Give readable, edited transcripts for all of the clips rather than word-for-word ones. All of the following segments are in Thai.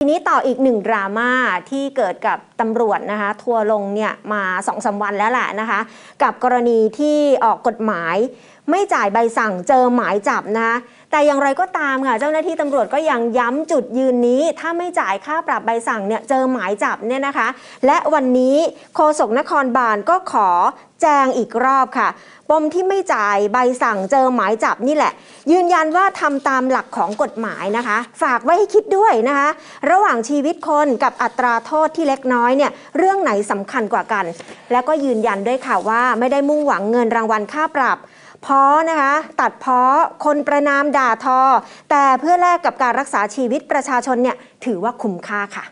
ทีนี้ต่ออีกหนึ่งดราม่าที่เกิดกับตำรวจนะคะทัวร์ลงเนี่ยมา 2-3 วันแล้วแหละนะคะกับกรณีที่ออกกฎหมายไม่จ่ายใบสั่งเจอหมายจับนะคะแต่อย่างไรก็ตามค่ะเจ้าหน้าที่ตำรวจก็ยังย้ำจุดยืนนี้ถ้าไม่จ่ายค่าปรับใบสั่งเนี่ยเจอหมายจับเนี่ยนะคะและวันนี้โฆษกนครบาลก็ขอแจงอีกรอบค่ะปมที่ไม่จ่ายใบสั่งเจอหมายจับนี่แหละยืนยันว่าทำตามหลักของกฎหมายนะคะฝากไว้ให้คิดด้วยนะคะระหว่างชีวิตคนกับอัตราโทษที่เล็กน้อยเนี่ยเรื่องไหนสำคัญกว่ากันและก็ยืนยันด้วยค่ะว่าไม่ได้มุ่งหวังเงินรางวัลค่าปรับเพราะนะคะตัดเพาะคนประนามด่าทอแต่เพื่อแลกกับการรักษาชีวิตประชาชนเนี่ยถือว่าคุ้มค่าค่ะ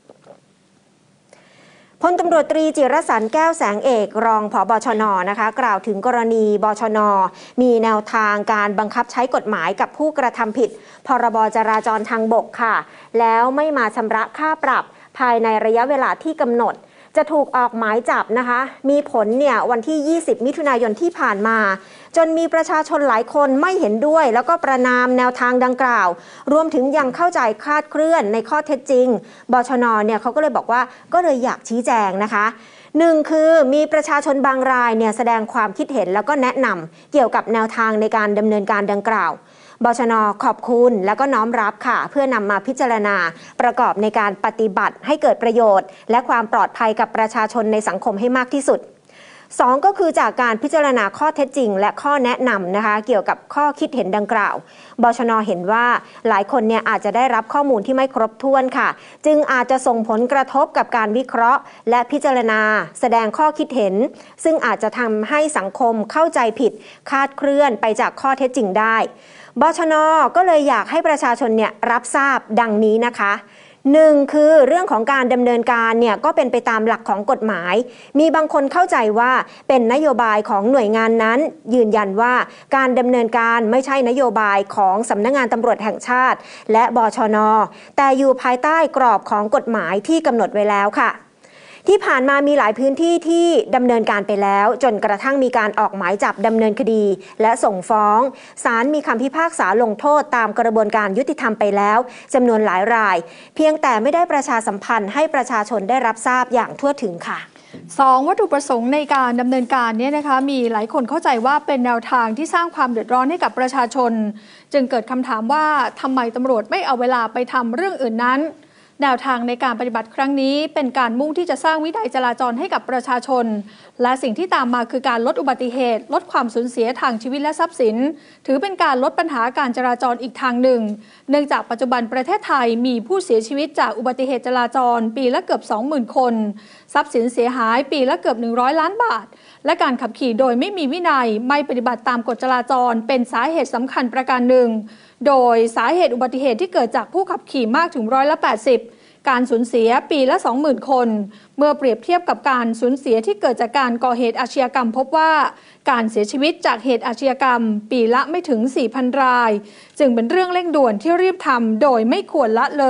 พลตำรวจตรีจิรสันต์แก้วแสงเอกรองผบ.ชน.นะคะกล่าวถึงกรณีบชน.มีแนวทางการบังคับใช้กฎหมายกับผู้กระทำผิดพรบจราจรทางบกค่ะแล้วไม่มาชำระค่าปรับภายในระยะเวลาที่กำหนดจะถูกออกหมายจับนะคะมีผลเนี่ยวันที่20มิถุนายนที่ผ่านมาจนมีประชาชนหลายคนไม่เห็นด้วยแล้วก็ประณามแนวทางดังกล่าวรวมถึงยังเข้าใจคลาดเคลื่อนในข้อเท็จจริงบชน.เนี่ยเขาก็เลยบอกว่าก็เลยอยากชี้แจงนะคะหนึ่งคือมีประชาชนบางรายเนี่ยแสดงความคิดเห็นแล้วก็แนะนำเกี่ยวกับแนวทางในการดำเนินการดังกล่าวบชน.ขอบคุณแล้วก็น้อมรับค่ะเพื่อนำมาพิจารณาประกอบในการปฏิบัติให้เกิดประโยชน์และความปลอดภัยกับประชาชนในสังคมให้มากที่สุด2ก็คือจากการพิจารณาข้อเท็จจริงและข้อแนะนำนะคะเกี่ยวกับข้อคิดเห็นดังกล่าวบชน.เห็นว่าหลายคนเนี่ยอาจจะได้รับข้อมูลที่ไม่ครบถ้วนค่ะจึงอาจจะส่งผลกระทบกับการวิเคราะห์และพิจารณาแสดงข้อคิดเห็นซึ่งอาจจะทำให้สังคมเข้าใจผิดคลาดเคลื่อนไปจากข้อเท็จจริงได้บชน.ก็เลยอยากให้ประชาชนเนี่ยรับทราบดังนี้นะคะหนึ่งคือเรื่องของการดำเนินการเนี่ยก็เป็นไปตามหลักของกฎหมายมีบางคนเข้าใจว่าเป็นนโยบายของหน่วยงานนั้นยืนยันว่าการดำเนินการไม่ใช่นโยบายของสำนักงานตำรวจแห่งชาติและบชน.แต่อยู่ภายใต้กรอบของกฎหมายที่กำหนดไว้แล้วค่ะที่ผ่านมามีหลายพื้นที่ที่ดำเนินการไปแล้วจนกระทั่งมีการออกหมายจับดำเนินคดีและส่งฟ้องศาลมีคำพิพากษาลงโทษตามกระบวนการยุติธรรมไปแล้วจำนวนหลายรายเพียงแต่ไม่ได้ประชาสัมพันธ์ให้ประชาชนได้รับทราบอย่างทั่วถึงค่ะ 2วัตถุประสงค์ในการดำเนินการเนี่ยนะคะมีหลายคนเข้าใจว่าเป็นแนวทางที่สร้างความเดือดร้อนให้กับประชาชนจึงเกิดคำถามว่าทำไมตำรวจไม่เอาเวลาไปทำเรื่องอื่นนั้นแนวทางในการปฏิบัติครั้งนี้เป็นการมุ่งที่จะสร้างวินัยจราจรให้กับประชาชนและสิ่งที่ตามมาคือการลดอุบัติเหตุลดความสูญเสียทางชีวิตและทรัพย์สินถือเป็นการลดปัญหาการจราจรอีกทางหนึ่งเนื่องจากปัจจุบันประเทศไทยมีผู้เสียชีวิตจากอุบัติเหตุจราจรปีละเกือบ 20,000 คนทรัพย์สินเสียหายปีละเกือบ100 ล้านบาทและการขับขี่โดยไม่มีวินัยไม่ปฏิบัติตามกฎจราจรเป็นสาเหตุสำคัญประการหนึ่งโดยสาเหตุอุบัติเหตุที่เกิดจากผู้ขับขี่มากถึง80%การสูญเสียปีละ 20,000 คนเมื่อเปรียบเทียบกับการสูญเสียที่เกิดจากการก่อเหตุอาชญากรรมพบว่าการเสียชีวิตจากเหตุอาชญากรรมปีละไม่ถึง 4,000 รายจึงเป็นเรื่องเร่งด่วนที่รีบทำโดยไม่ควรละเลย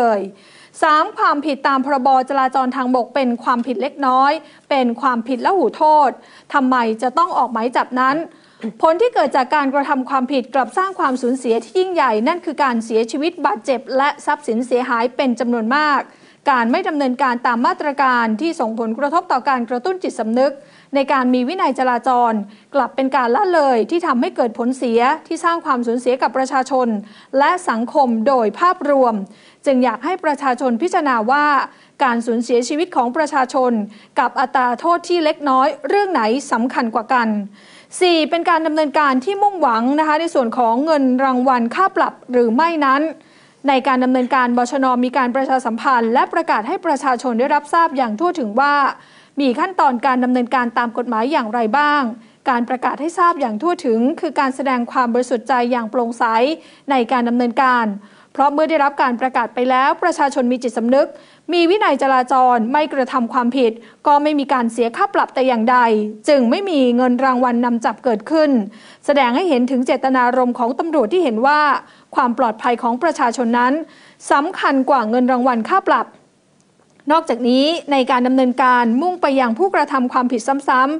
3. ความผิดตามพรบจราจรทางบกเป็นความผิดเล็กน้อยเป็นความผิดละหูโทษทำไมจะต้องออกหมายจับนั้นผลที่เกิดจากการกระทำความผิดกลับสร้างความสูญเสียที่ยิ่งใหญ่นั่นคือการเสียชีวิตบาดเจ็บและทรัพย์สินเสียหายเป็นจำนวนมากการไม่ดำเนินการตามมาตรการที่ส่งผลกระทบต่อการกระตุ้นจิตสำนึกในการมีวินัยจราจรกลับเป็นการละเลยที่ทำให้เกิดผลเสียที่สร้างความสูญเสียกับประชาชนและสังคมโดยภาพรวมจึงอยากให้ประชาชนพิจารณาว่าการสูญเสียชีวิตของประชาชนกับอัตราโทษที่เล็กน้อยเรื่องไหนสำคัญกว่ากัน 4. เป็นการดำเนินการที่มุ่งหวังนะคะในส่วนของเงินรางวัลค่าปรับหรือไม่นั้นในการดำเนินการบชน.มีการประชาสัมพันธ์และประกาศให้ประชาชนได้รับทราบอย่างทั่วถึงว่ามีขั้นตอนการดำเนินการตามกฎหมายอย่างไรบ้างการประกาศให้ทราบอย่างทั่วถึงคือการแสดงความบริสุทธิ์ใจอย่างโปร่งใสในการดำเนินการเพราะเมื่อได้รับการประกาศไปแล้วประชาชนมีจิตสำนึกมีวินัยจราจรไม่กระทำความผิดก็ไม่มีการเสียค่าปรับแต่อย่างใดจึงไม่มีเงินรางวัลนำจับเกิดขึ้นแสดงให้เห็นถึงเจตนารมณ์ของตำรวจที่เห็นว่าความปลอดภัยของประชาชนนั้นสำคัญกว่าเงินรางวัลค่าปรับนอกจากนี้ในการดำเนินการมุ่งไปยังผู้กระทำความผิดซ้ำๆ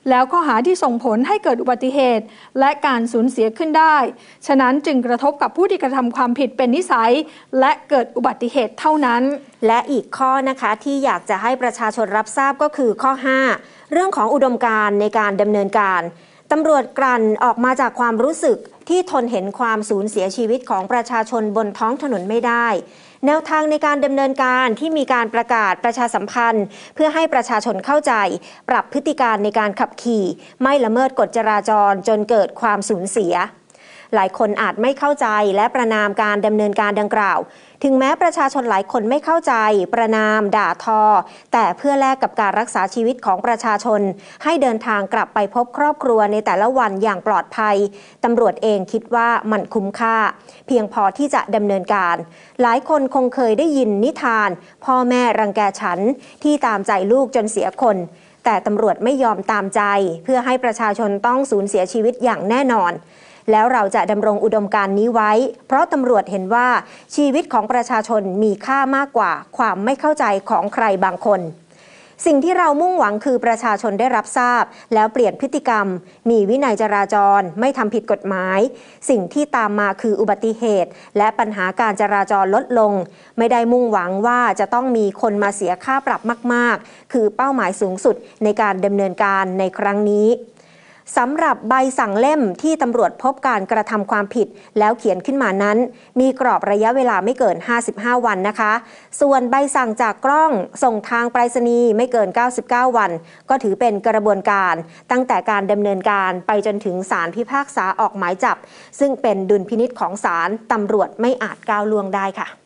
แล้วข้อหาที่ส่งผลให้เกิดอุบัติเหตุและการสูญเสียขึ้นได้ฉะนั้นจึงกระทบกับผู้ที่กระทำความผิดเป็นนิสัยและเกิดอุบัติเหตุเท่านั้นและอีกข้อนะคะที่อยากจะให้ประชาชนรับทราบก็คือข้อ 5 เรื่องของอุดมการณ์ในการดำเนินการตำรวจกลั่นออกมาจากความรู้สึกที่ทนเห็นความสูญเสียชีวิตของประชาชนบนท้องถนนไม่ได้แนวทางในการดำเนินการที่มีการประกาศประชาสัมพันธ์เพื่อให้ประชาชนเข้าใจปรับพฤติการในการขับขี่ไม่ละเมิดกฎจราจรจนเกิดความสูญเสียหลายคนอาจไม่เข้าใจและประณามการดำเนินการดังกล่าวถึงแม้ประชาชนหลายคนไม่เข้าใจประณามด่าทอแต่เพื่อแลกกับการรักษาชีวิตของประชาชนให้เดินทางกลับไปพบครอบครัวในแต่ละวันอย่างปลอดภัยตำรวจเองคิดว่ามันคุ้มค่าเพียงพอที่จะดำเนินการหลายคนคงเคยได้ยินนิทานพ่อแม่รังแกฉันที่ตามใจลูกจนเสียคนแต่ตำรวจไม่ยอมตามใจเพื่อให้ประชาชนต้องสูญเสียชีวิตอย่างแน่นอนแล้วเราจะดำรงอุดมการณ์นี้ไว้เพราะตำรวจเห็นว่าชีวิตของประชาชนมีค่ามากกว่าความไม่เข้าใจของใครบางคนสิ่งที่เรามุ่งหวังคือประชาชนได้รับทราบแล้วเปลี่ยนพฤติกรรมมีวินัยจราจรไม่ทำผิดกฎหมายสิ่งที่ตามมาคืออุบัติเหตุและปัญหาการจราจรลดลงไม่ได้มุ่งหวังว่าจะต้องมีคนมาเสียค่าปรับมากๆคือเป้าหมายสูงสุดในการดำเนินการในครั้งนี้สำหรับใบสั่งเล่มที่ตำรวจพบการกระทำความผิดแล้วเขียนขึ้นมานั้นมีกรอบระยะเวลาไม่เกิน55วันนะคะส่วนใบสั่งจากกล้องส่งทางไปรษณีย์ไม่เกิน99วันก็ถือเป็นกระบวนการตั้งแต่การดำเนินการไปจนถึงศาลพิพากษาออกหมายจับซึ่งเป็นดุลพินิจของศาลตำรวจไม่อาจก้าวล่วงได้ค่ะ